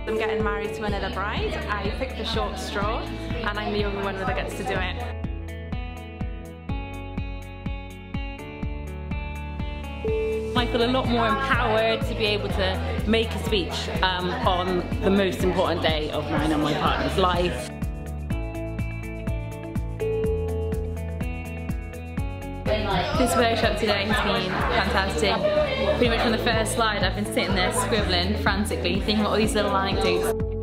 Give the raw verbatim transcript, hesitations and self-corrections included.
I'm getting married to another bride. I picked the short straw and I'm the only one that gets to do it. I feel a lot more empowered to be able to make a speech um, on the most important day of mine and my partner's life. This workshop today has been fantastic. Pretty much from the first slide I've been sitting there scribbling frantically, thinking about all these little anecdotes.